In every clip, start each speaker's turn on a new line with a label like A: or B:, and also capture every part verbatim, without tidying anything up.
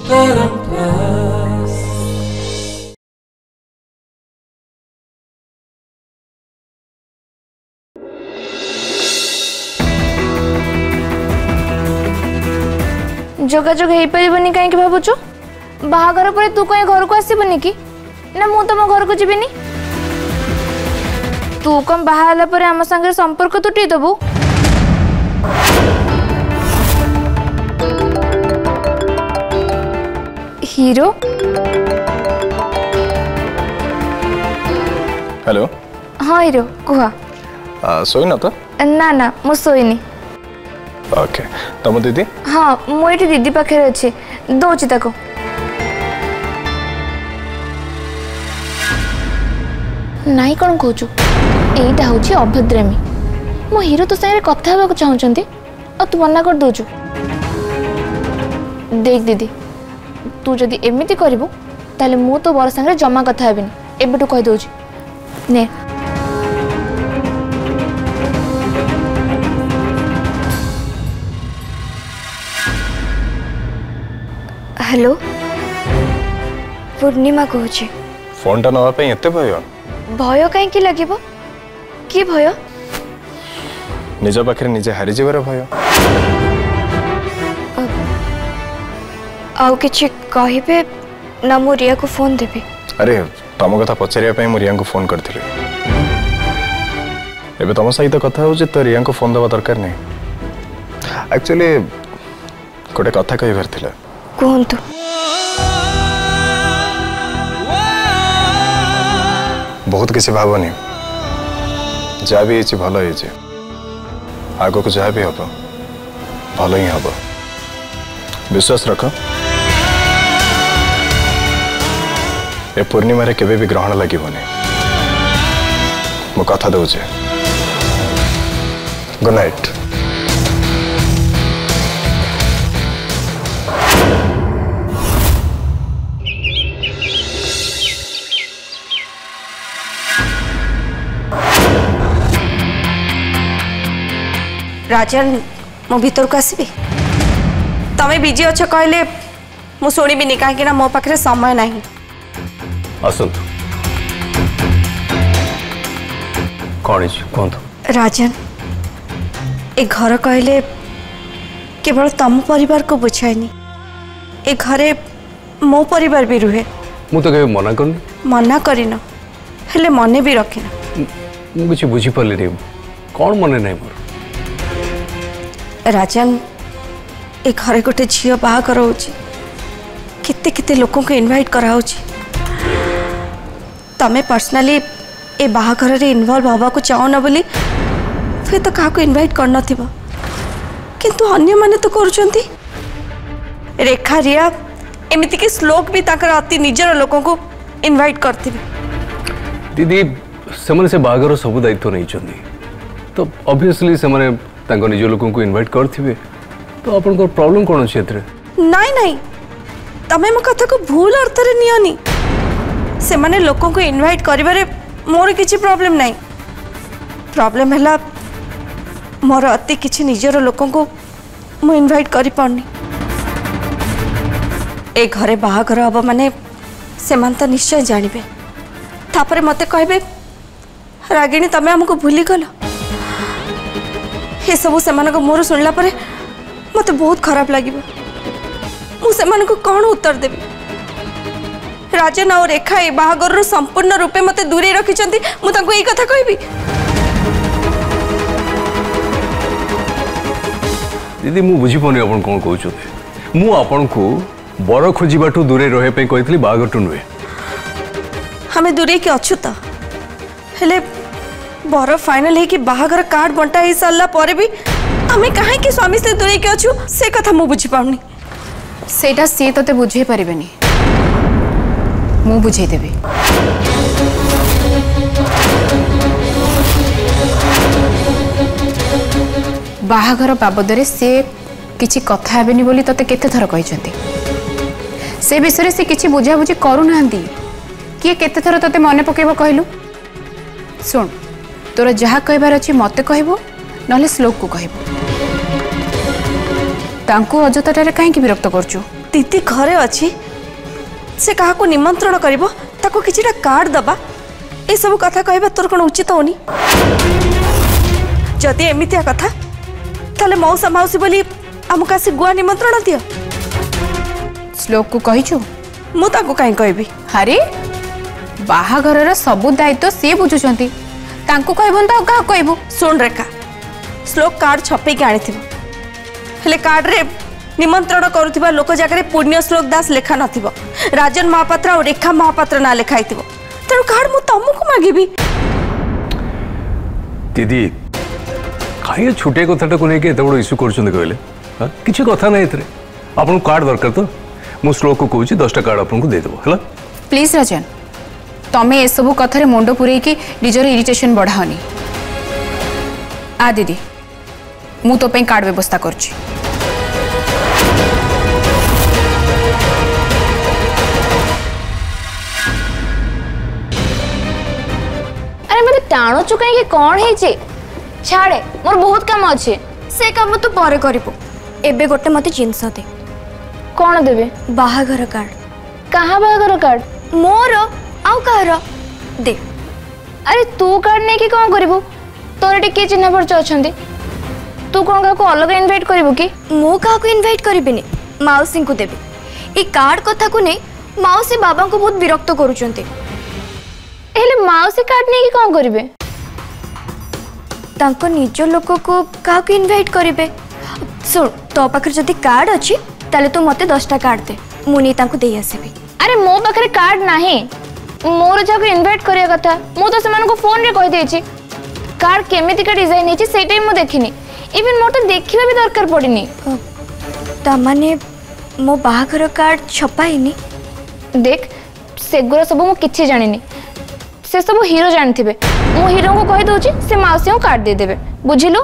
A: जोगाजोग हो पारनी कहीं भावुचु बाहागर पर तू कहीं घर को आसबनी कि ना मु तुम घर को जीविनी तू कम बाहा पर आम संगे संपर्क तुटी दबु हीरो।
B: हेलो
A: हाँ हीरो कुह
B: सोई न तो
A: ना ना मु सोईनी।
B: ओके तुम दीदी
A: हाँ मुझे दीदी पाखे अच्छे दौची ताको नाई कौन कहचु एटा हूँ अभद्रामी मो हीरो तो सारे कथा होगा चाहते और तू मना कर दौचु देख दीदी तू जदि एमती करू ताले मु तो बर संगे जमा कथा हेबिनी एबेटू कह दौची ने। हेलो पूर्णिमा कहूँ
B: फोन टा नवा पे एते भय
A: भय कहीं लगे कि भय
B: निज पाखे निजे हारी जीवर भय
A: आउ किछि कहिबे ना मु रिया को फोन देबी।
B: अरे तुम कथा पचारिया पे मु रिया को फोन करथिले एबे तुम सहित कथा हो जे तो रिया को फोन दबा दरकार नहीं एक्चुअली गोटे कथा कहि भरथिला
A: कहतु
B: बहुत किसी भावनी जहाँ भी ये भल हो आग को जहाँ भी हम भल ही हम विश्वास रख ए पूर्णिमा रे केबे भी ग्रहण लगे मु कथा दूचे। Good night.
C: राजन मो भीतर को आसबि तमें बिजी अच्छे कहले मु शुणिबिनी कहीं मो पाखे समय नहीं।
D: आसंतु कौन कहतु
C: राजन ए घर कहले केवल तम परिवार को बुझाएनी ए घरे मो परिवार भी रुहे
D: मु तो कभी मना करनी
C: मना करिन हेले मने भी रखिन
D: मु किछि बुझी पारली रे कौन मने नहीं मोर
C: राजन ए घरे गोटे झील बाहागर होची केते केते लोकों को इनवाइट करा होची तमे पर्सनली ए बाहागर रे इन्वॉल्व होबा को चाहो ना बोली फिर तो काहा को इनवाइट कर नथिबा किंतु अन्य माने तो करूचंती रेखा रिया एमिति के श्लोक भी ताकर अति निजर लोकों को इनवाइट करथिबे।
D: दीदी सेमने से बाहागर सब दायित्व नहीं चंदी तो ऑब्वियसली सेमने तांको निज लोकों को इनवाइट करथिबे तो आपन को प्रॉब्लम कोन अछि एतरे
C: नहीं नहीं तमे मो कथा को भूल अर्थ रे नियनी से माने लोकों को इनवाइट करिबारे मोर किछि प्रॉब्लम नहीं प्रॉब्लम हैला मोर अति किछि निजर लोकों को मु इनवाइट करि पड़नी ए घरे बाहागर हबा माने सेमान तो निश्चय जानिबे तापरे मते कहबे रागिणी तमे हमको भूली गलो ये सब सेमान को मोर सुनला परे मते बहुत खराब लागिबो मु सेमान को कौन उत्तर देबी राजन और रेखा ए बाहागर रो संपूर्ण रूपे मते दूरे रखिचंती मु तांको एई कथा कहबी।
D: दीदी मु बुझी पनी अपन कोन कहउछते मु अपन को बर खोजिबाटू दूरे रहे पे कहतली बाहागरटू नुए
C: हमें दूरे के अछु त हेले बर फाइनल है कि बाहागर कार्ड बंटा ही साला परे भी हमें काहे कि स्वामी से दूरे के अछु से कथा मु बुझी पाउनी
E: सेटा से तते बुझे परिबेनी मु बुझे देबे। बाहागर बाबदरे से किछि कथा हेबेनी बोली तते केते थर कहिसंती से विषय से किछि बुझा बुझी करू नांदी किए केते थर तते मने पकेबो कहलु सुन तोर जहा कहबार अछि मते कहबो नले श्लोक को कहबो तांको अजतटारे काहे कि विरक्त करछु
C: दीदी घरे अच्छी से क्या निमंत्रण करिबो ताको किछिटा कार्ड दबा ए सब कथा कहबा तोर कोन उचित होनी जदि एमितिया कथा ताले मौसा मौसी बोली हमका से गुआ निमंत्रण दियो
E: श्लोक को कहिछु
C: मु ताको काई कहबी
E: अरे बाहाघरर सबु दायित्व सी बुझुचंती तांको कहबन त का कहबो
C: सुन रेखा श्लोक कार्ड छपे के आनी थिबो हेले कार्ड रे निमंत्रण करुथिबा लोक जागरे पुण्य श्लोक दास लेखा नथिबो राजन महापात्र और रेखा महापात्र ना लेखाइथिबो तेरो कार्ड मु तमको मागिबी
D: दीदी काहे छुटे कथाटा को लेके एत बड़ इश्यू करछन कहले हां किछि कथा नै एतरे आपन कार्ड दरकार तो मु श्लोक को कहूची दस टा कार्ड आपन को दे देबो हला
E: प्लीज राजन तमे ए सब कथा रे मुंडो पुरे की निजर इरिटेशन बढ़ाओनी आ दीदी मु तो पे कार्ड व्यवस्था करछि
A: अरे मते टाणो चुकाई के कोन हे जे छाड़े मोर बहुत काम अच्छे
C: से काम तू परे करिबो एबे गोटे मते जिंस दे
A: कौन देवे
C: बाहाघर कार्ड
A: कहाँ बाहाघर कार्ड
C: मोर आउ कहर दे
A: अरे तू कार्ड नहीं कि कौन करिबू तोर एटे के चिन्ह परिचय अछंती तू कौन का अलग इनवाइट करिबू कि
C: मो का को इनवाइट करिबिनी माउसी को देबे ई कार्ड कथा को नहीं माउसी बाबा को बहुत विरक्त करूचंती
A: एले माउसी कार्ड नहीं कि कौन करिवे
C: तांको निज लोक को का को इनवाइट करिवे सुन तो पाखर जदी कार्ड अछि ताले तू मते दस टा कार्ड दे मुनी तांको देई आसीबी
A: अरे मो पाखरे कार्ड नाही मोर जाको इनवाइट करिया कथा मो तो सेमान को फोन रे कहि देछि कार्ड केमिति का डिजाइन हेछि सेटा मो देखिनी इवन मोर तो देखिबा भी दरकार पड़िनी
C: ता माने मो बाहाघर कार्ड छपाइनी
A: देख सेगुरा सब मो किछि जानिनी से सब हीरो जानथिबे मो हीरो को कहि दोछि से माउसी को कार्ड दे देबे बुझिलु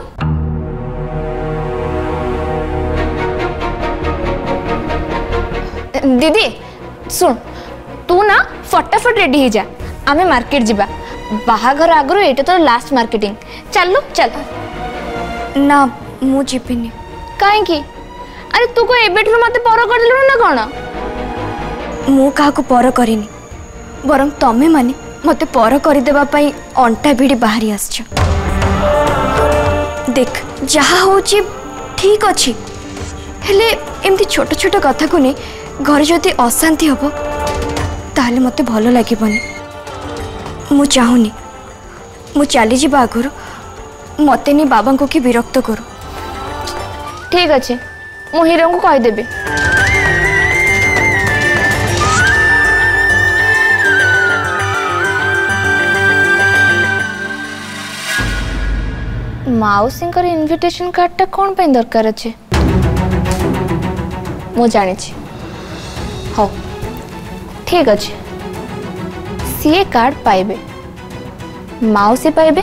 A: दीदी सुन तू ना फटाफट रेडी हो जा आमे मार्केट जीवा बाहाघर आगरो एटा तो लास्ट मार्केटिंग चलो चल
C: ना मु जीपिनी
A: काहे की अरे तू को एबेठु मते पर कर देलु ना कोन
C: मु का को पर करिनी बरम तमे माने मते पर करि देबा पई अंटा भिडी बाहरी आछ देख जहा होची ठीक अछि हेले एमती छोट छोट कथा को ने घर जदि अशांति हम ताले मते भलो लागिबनी मु चाहूनी मु चली जी आगुर मते नी बाबा को कि विरक्त करू
A: ठीक अच्छे मु हीरो को कह देबे माउसी इनविटेशन कार्ड टा कौन पे दरकार अच्छे मु जानी हाँ ठीक अच्छे सीए कार्ड पाइबे माउसी पाइबे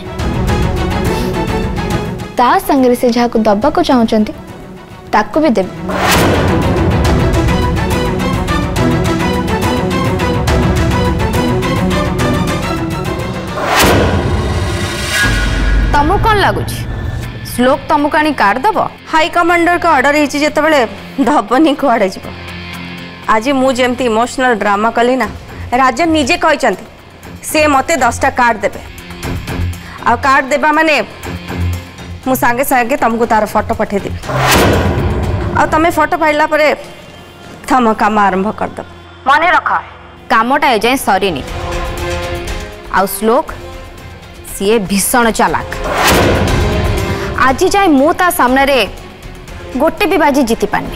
A: ता संगे से जहाँ को दबा को चाहते ताको भी देबे
C: तुमको कौन लगुच श्लोक तुमको आनी कार्ड दब हाई कमांडर का ऑर्डर होती जिते दबनी कुआड़े जीव आज मुझे इमोशनल ड्रामा कली ना राजन निजे कहते से मते दसटा कार्ड देबे आ कार्ड देबा माने मु सांगे सांगे तुमको तार फोटो पठे देबी आ तमे फोटो पाइला परे तम काम आरंभ कर दब मन रख कामटा एजाए सरीनी आ श्लोक सीए भीषण चालाक आज जाए मु ता सामने रे गोटे भी बाजी जीति पानी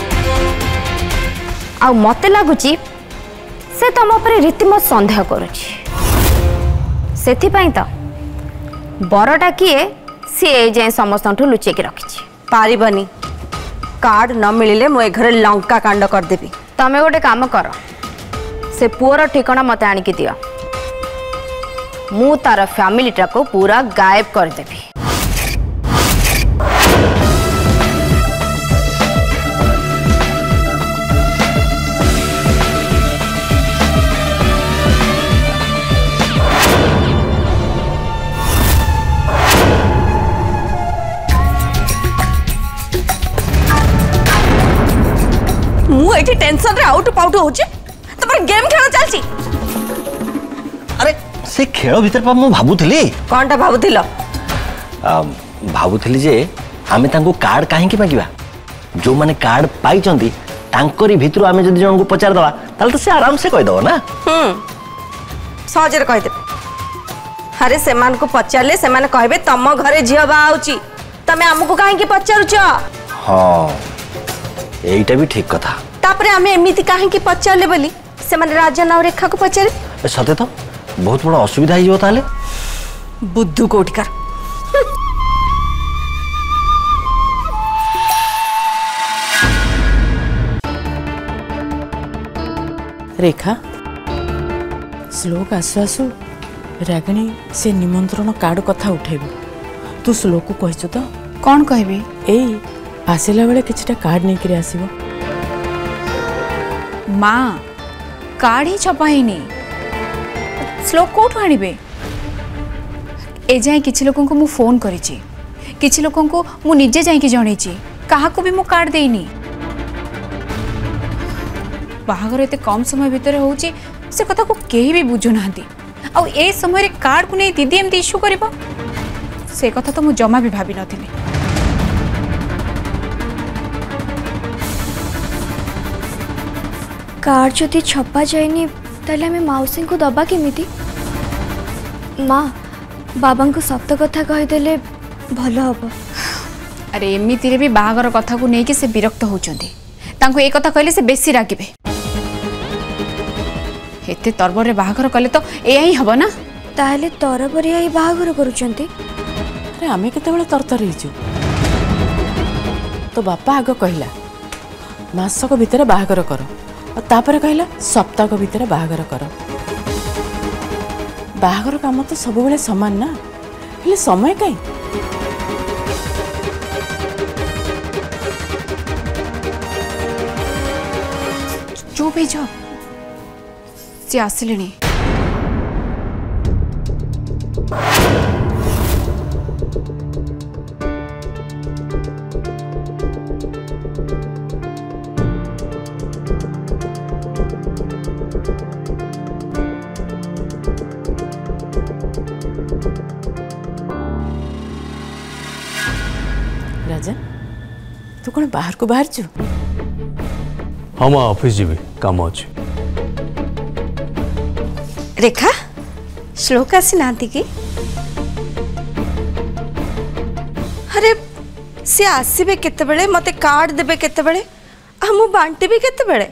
C: आ मते लगुची से तुम पर रीतिमत संदेह करुची सेथिपाई तो बरटा किए सी जाए समस्त लुचेक रखी पारिबनी कार्ड न मिले मु घर लंका कांड करदेवी तमें गोटे काम कर से पुअर ठिकाना मत आणिकी दियो मु तार फैमिलीटा को पूरा गायब करदेवी ये टेंशन रे आउट पाउट होचे तमर गेम खेल चलची।
F: अरे से खेल भीतर पा मु भाबुथली
C: कोनटा भाबुथिलो
F: भाबुथली जे आमे तांको कार्ड काहे की मागिबा जो माने कार्ड पाई चंदी तांकरी भितरु आमे जदी जन को पचार दवा ताल तो से आराम से कहि दो ना।
C: हम्म सहज रे कहि दे। अरे से मान को पचारले से मान कहबे तम घरे झियो बा आउची तमे हमकु काहे की पचारुछ।
F: हां एईटा भी ठीक कथा।
C: तापरे आमे एमिति काहे की पचारले बोली से मान राजा नाव रेखा को पचारे
F: सते तो बहुत बड़ा असुविधा ही जो ताले
C: बुद्धू कोटिकर।
G: रेखा श्लोक आसु आसु रागिणी से निमंत्रण कार्ड कथा उठेबू तू श्लोक को कहिछु तो
E: कौन कहबी
G: एई आसिला बेले किछटा कार्ड नै करी आसीबो।
E: माँ कार्ड ही छपाईनी श्लोक कोठु आनिबे ए जाए किछि लोकन को मु फोन करिछि किछि लोकन को मु निजे जाई कि जणैछि काहा को भी मु कार्ड देइनी। बाहागर एते कम समय भितर होउछि से कथा को केही भी बुझु नांती आ ए समय रे कार्ड को नै दीदी एमती इश्यू करबो से कथा तो मु जमा भी भाबी नथिली।
A: कार्ड जदि छपा जाएनी ताले हमें माउसी को दबा केमिति। माँ बाबा को सत कथा कहीदेले भल हम।
E: अरे एमिति रे भी बाहागर कथा को नहीं कि से विरक्त होउचंदी तांको ए कथा कहले से बेसी रागिबे एते तरबर रे बाहागर कले तो एया ही हबो ना।
A: ताहले तरबर एया ही बाहागर करूचंती।
G: अरे आमे केते बेले तरतर हिजु तो बापा आग कहला मासक भीतर बाहागर करो और तापर कहला सप्ताह को भीतर बाहागर करो। बाहागर काम तो सब बेले समान ना हेले समय काई
E: चुप ही जाओ सी आसिलेनी।
G: राजा तू कौन बाहर को बाहर छु?
D: हाँ माँ ऑफिस जीवी काम अच्छे।
C: रेखा श्लोक आसी नांती की अरे सी आसीबे केते बेले मते कार्ड देबे केते बेले हम बांटी भी केते बेले।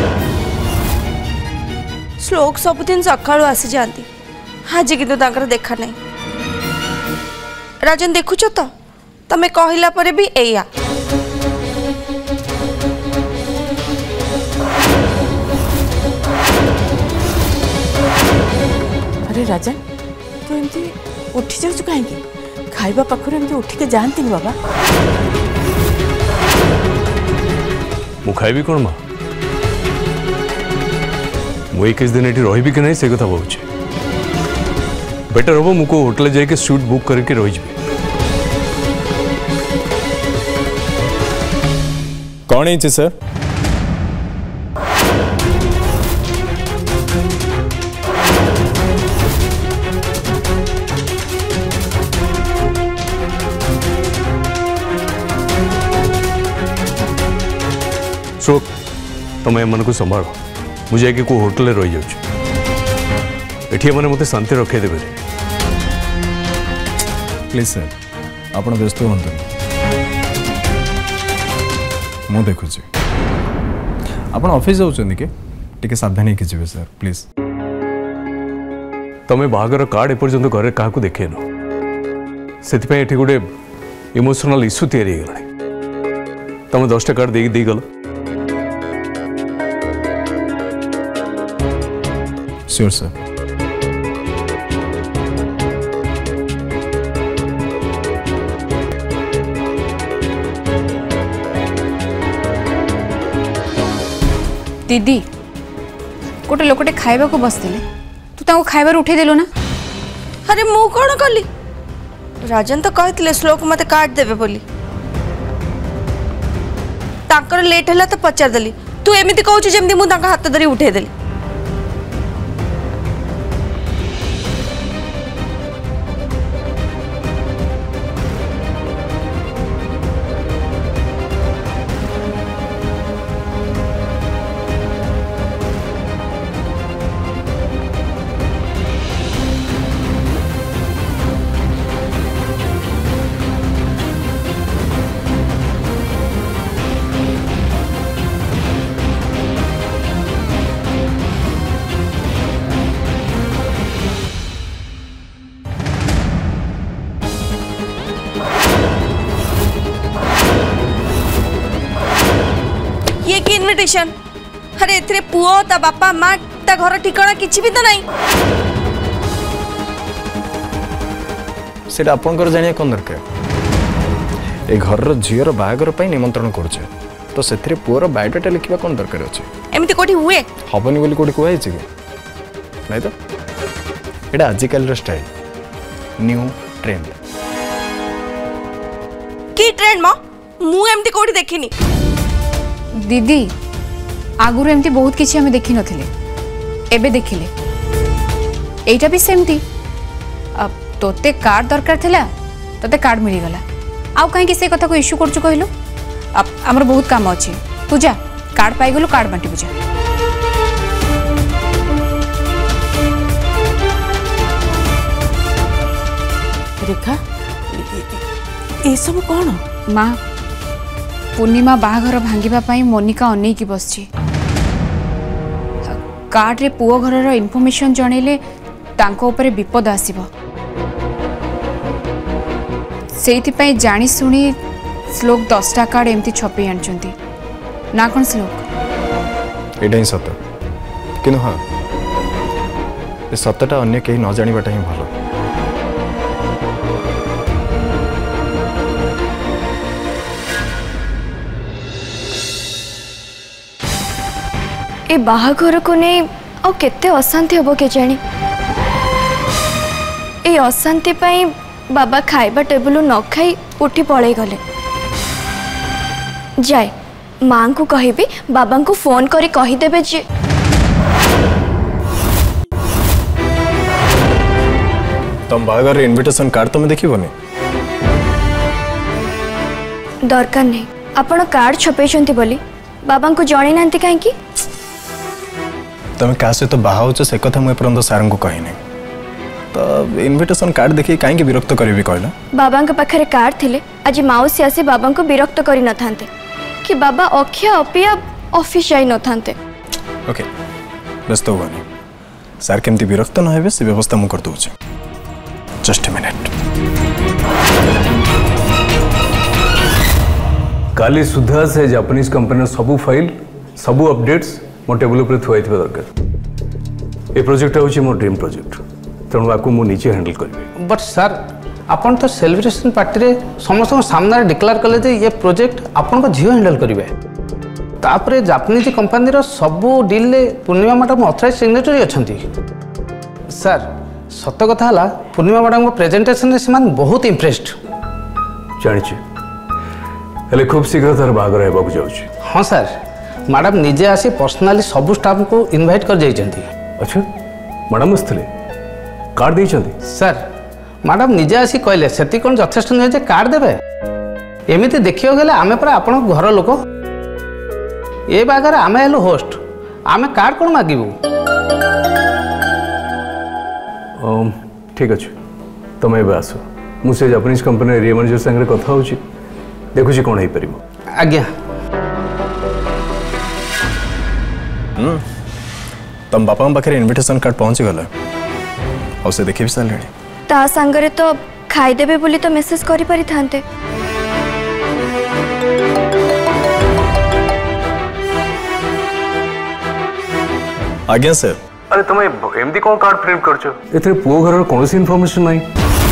C: श्लोक सब दिन सकाळू आसी जानती आज किंतु तांकर देखा नहीं। राजन देखुछ तो तमे कहिला परे भी एया
G: अरे राजा तू एमती उठी जाऊ कहीं खाइबा पाखर एमती उठिके जानती बाबा
D: मु खाइबी कौन माँ मु एक दिन एठी रहिबी कि नहीं से कथा भावुचे बेटर हम मुझको होटल जाके सूट बुक करके रही जाबे।
B: कौन है सर?
D: श्लोक तुम मन को संभाल मुझे को होटल रही जाऊँ एठी मैंने मत शांति रखे देवे।
B: प्लीज सर आप व्यस्त हूँ मु देखुची आप ऑफिस जाऊँ के सावधान जी सर प्लीज।
D: तुम्हें बाहागर कार्ड एपर्यंत घरे क्या देखेन से गोटे इमोशनल इश्यू तैयारी तुम दसटा कार्ड दे दी गल।
B: Sure sir.
E: दीदी गोटे लोकटे खाइबा को बसते तू ताको खाइबार उठे देलो ना।
C: अरे मु कौन कली राजन तो कहते श्लोक मते कार्ड देवे बोली तांकर लेट हला तो पचार देली तू एमती कहू जमी मुझे हाथ धरी उठेदेली। इनविटेशन अरे एथरे पुओ ता बापा माँ ता घर ठिकाना किछि भी तो नहीं।
B: सेटा आपनकर जानिया कोन दरकार ए घर झीर बाहागर पई निमंत्रण करछे तो सेथरे पुओर बायोडाटा लिखिबा कोन दरकार अछि
C: एमती कोठी हुए
B: हबनी बोली कोठी कोइ छै कि नै तो एटा आजिकल रो स्टाइल न्यू ट्रेंड
C: की ट्रेंड म मु एमती कोठी देखिनी।
E: दीदी आगुर एमती बहुत किसी हमें देखी नथिले एबे देखिले एटा भी सेमती अब तोते कार्ड दरकार थिला तोते कार्ड मिली गला आउ काहे कि से कथा को इश्यू करछु कहलो अब हमर बहुत काम अछि तू जा कार्ड पाई गलो कार्ड बांटी बुझा।
G: रेखा ए सब कोन
E: माँ पूर्णिमा बाहाघर भांगिबा पाई मोनिका अनेक की बसची कार्ड रे पुओ घरर इनफॉरमेशन जणेले तांको ऊपर विपद आसीबो सेति पई जानी सुनी श्लोक दसटा कार्ड एमती छपी आनचंती ना कोन श्लोक
B: एटा ही सत्य किनु हां ए सत्यटा अन्य केही न जानिबाटा ही भलो।
A: ए बाहाघर को नहीं आ केते अशांति हम के जानी ए अशांति पाई बाबा खाइबा टेबुल न खाई उठी पड़े गले जाए माँ को कहबी बाबा को फोन करी कहीदेवे जे
B: तुम बाहाघर इनविटेशन कार्ड तुम देखिबोनी
A: दरकार नहीं आपण कार्ड छपेचंती बोली बाबा को जणी नांती काहे की
B: तुम क्या सहित बाहाउच से कथा मुझे पर्यंत सार को कहनी तो इनविटेशन कार्ड देखिए कहीं विरक्त करी कहला
A: बाबा पाखे कार्ड थिले आज माउसी आसी बाबा को विरक्त करी न थांते कि बाबा अखिया अपिया ऑफिस जाई न थांते।
B: ओके व्यस्त हुआनी सार केमती विरक्त न हेबे से व्यवस्था मु कर दूचे जस्ट अ मिनिट।
D: काली सुधा से जापानीज कंपनी सबू फाइल सबू अपडेट्स मो टेबल पर थुआई दरकार ए प्रोजेक्ट होची मो ड्रीम प्रोजेक्ट तेणु आपको मु नीचे हैंडल करिवे।
H: बट सर आपन तो सेलिब्रेशन पार्टी रे समस्त सामने डिक्लेयर कले जे ये प्रोजेक्ट आपन को झियो हैंडल करिवे तापरे जापानीज कंपनी रो सबू डील ले पूर्णिमा मैडम ऑथराइज सिग्नेटरी अछंती। सर सत कथा हला पूर्णिमा मैडम को प्रेजेंटेशन रे समान बहुत इंप्रेस्ड
D: जानिछि हेले खूब शीघ्र तार बाहागर हेबाक जाउछि।
H: हां सर मैडम निजे आसी पर्सनली सबू स्टाफ को इनवाइट कर जाइछंती।
D: अच्छा मैडम आसथिले कार्ड देइछंती
H: सर मैडम निजे आसी कहले सेति कोन यथेष्ट नै जे कार्ड देबे एमिति देखियो गेले आमे पर आपन घर लोक ए बागर आमे हेलो होस्ट आमे कार्ड कोन मागिबू।
D: ओम ठीक अछि तमे एबे आसो मु से जापानीज कंपनी एरिया मैनेजर संगे कथा होछि देखुछि कोन हेइ परिबो।
H: आज्ञा
B: हम्म तुम बापा पाखे इनविटेशन कार्ड पहुंची गला और से देखि भी सारे
A: ता संगरे तो खाई देबे बोली तो मेसेज करी पारि थांते।
B: आज्ञा सर।
D: अरे तुम एमदी कोन कार्ड प्रिंट करछो एथरे पुओ घर कोनोसी इन्फॉर्मेशन नाही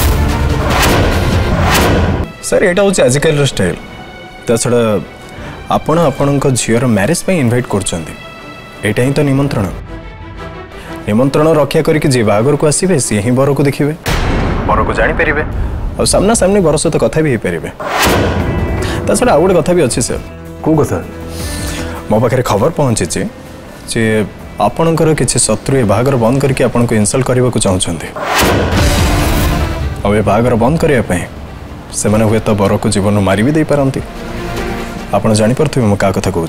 B: सर एटा होची आजिकल स्टाइल ता छडा आपण आपणक झियर मैरिज पे इनवाइट करछंती एटा ही तो निमंत्रण निमंत्रण रक्षा करके जे बागर को आसीबे से ही बर को देखिबे बर को जानि परिबे और सामना सामने बर सहित कथा भी हे परिबे ता छडा आउड कथा भी अछि सर।
D: को कथा
B: मो पाखे खबर पहुँची जे आपणकर किसी शत्रु ए बाहागर बंद करके आपन को इनसल्ट करने को चाहते आ बाहागर बंद करने से मैंने हुए तो बर को जीवन मारी भी दे पारती आपड़ जापे मुझे क्या कथा कहूँ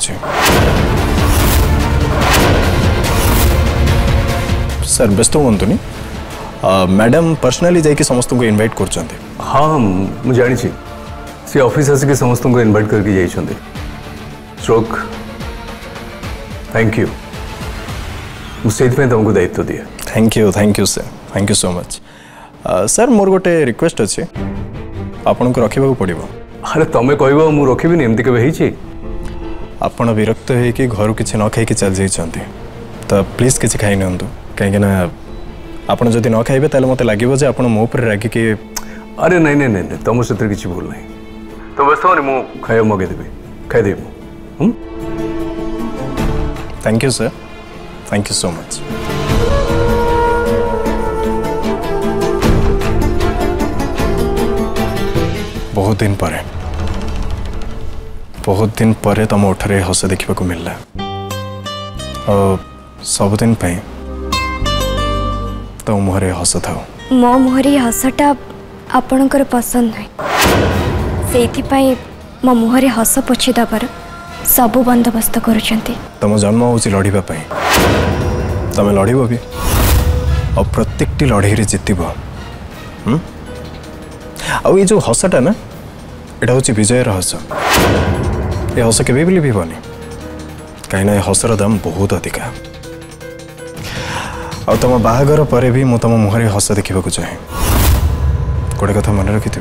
B: सर व्यस्त हूँ मैडम पर्सनाली जाकि समस्त को इनवाइट कर
D: हाँ मुझे जानी सी ऑफिस आसिक समस्त को इनवाइट करके जाइए स्ट्रोक थैंक यू मुझे तुमको दायित्व दिए
B: thank you thank you sir thank you so much sir मोर गोटे रिक्वेस्ट अच्छे आपन को रखा पड़ो
D: अरे तुम्हें कह मुझे रखी एमती के
B: आप विरक्त हो घर किसी न खाई चल जाइए तो प्लीज किसी खाई नि कहीं आप जब न खाइबे ताले मत लगे आप मो पर रागिकी
D: अरे नहीं नहीं नहीं तुम से किसी भूल ना तो व्यस्त हो मुझे खाया मगेदेवी खाईदेवी
B: thank you sir thank you so much बहुत दिन पर बहुत दिन पर तुम ओठरे हस देखा को मिलला और सबुदिन तो मुहरे हस था
C: मो मुहरे हसटा आपणकर पसंद नहीं से मो मुहरे हस पोछि दबार सबु बंदोबस्त करुछंती
B: तुम जन्म हो लड़ाई तुम लड़ भी और प्रत्येक लड़ाई जितब आ ये जो हसटा ना यहाँ हूँ विजयर हस ये हस के भी लिभन कहीं हसर दाम बहुत अधिका आ तुम बाहागर पर भी मुझे तुम मुहरे हस देखा चाहे गोटे कथा मन रखि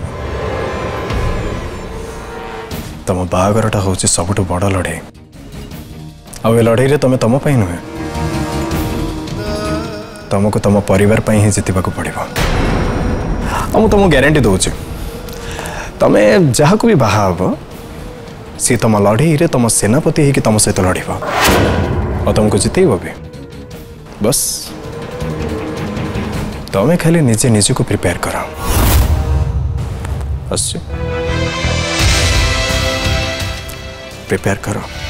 B: तुम बाहागरटा हूँ सबुठ बड़ लड़ाई आ लड़ाई तुम तुम नुहे तुमको तुम परिवार ही जीतवा पड़ो मुझे तुमको ग्यारंटी दूची तुम्हें जहाँ को भी बाहा सी तुम लड़ाई तुम सेनापति ही तुम सहित लड़ और तुमको जितेब भी बस तुम्हें खाली निजे निजे को प्रिपेयर करा प्रिपेयर करो।